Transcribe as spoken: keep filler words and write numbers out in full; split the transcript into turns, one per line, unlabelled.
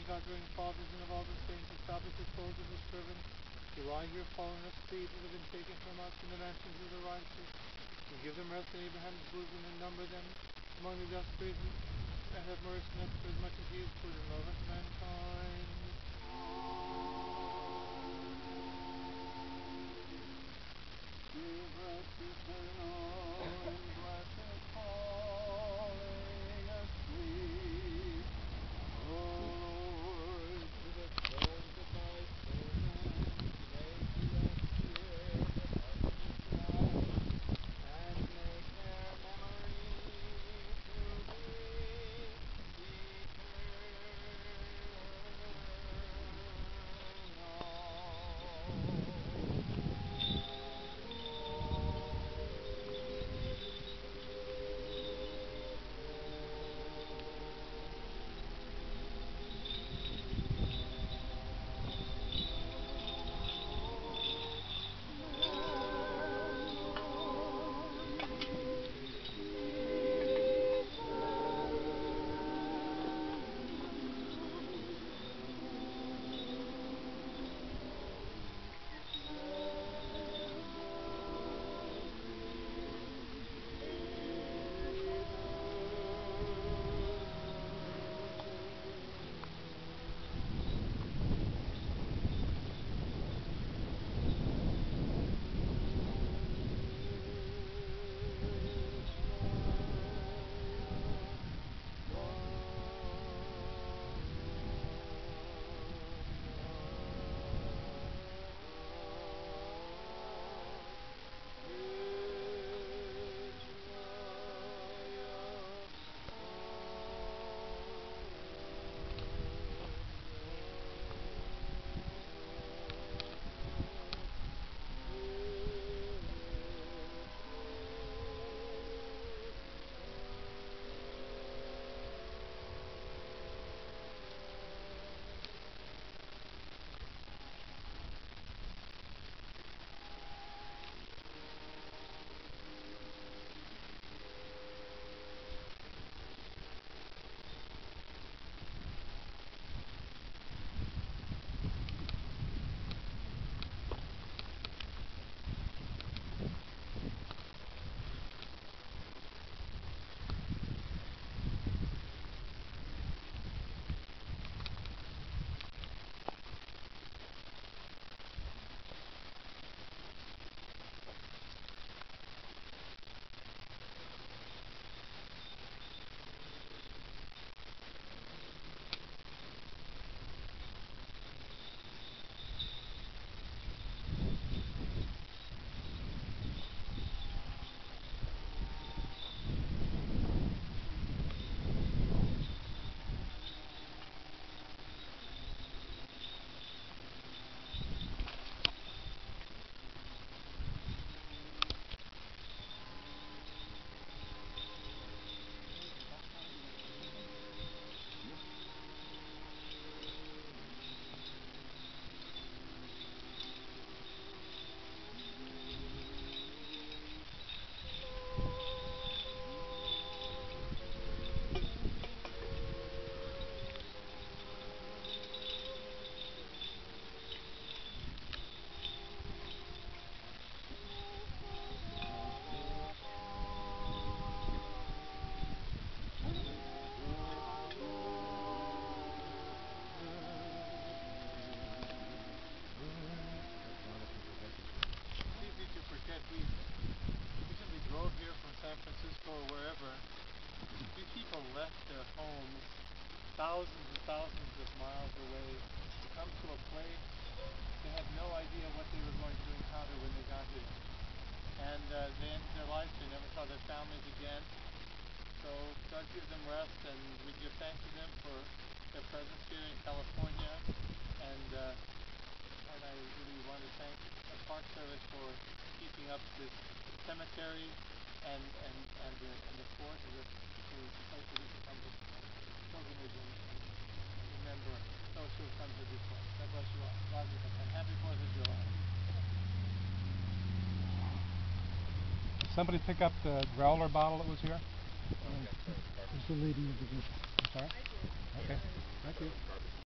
God-fearing fathers and of all the saints, establish the souls of your servants, who lie here fallen asleep, that have been taken from us in the mansions of the righteous, and give them rest in Abraham's bosom, and number them among the just praises, and have mercy on us for as much as he is good and loveth mankind. Give us eternal and blessed falling asleep, O Lord, to the souls of thy servants, make them hear the heavenly sound, and make their memory to be San Francisco or wherever, these people left their homes thousands and thousands of miles away to come to a place they had no idea what they were going to encounter when they got here. And uh, they ended their life, they never saw their families again. So God give them rest, and we give thanks to them for their presence here in California. And uh, and I really want to thank the Park Service for keeping up this cemetery and and and the and the fort as a, as a place where we can come to pilgrimage and, and remember those who have come here before. God bless you all. And happy Fourth of July.
Somebody pick up the growler bottle that was here?
Oh, yeah, that was garbage.
There's a lady over there.
I'm sorry?
I did.
Okay.
Sorry.
Thank
That
you.
was garbage.